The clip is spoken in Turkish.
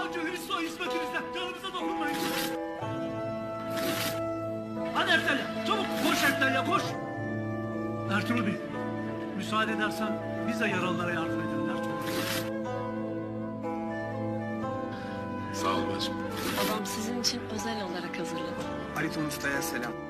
Onca hırsla hizmetinizden canımıza dokunmayın. Hadi Eftelya, çabuk koş Eftelya, koş. Ertuğrul Bey, müsaade edersen biz de yaralılara yardım edelim Ertuğrul Bey. Sağ ol bacım. Babam sizin için özel olarak hazırladı. Halit Usta'ya selam.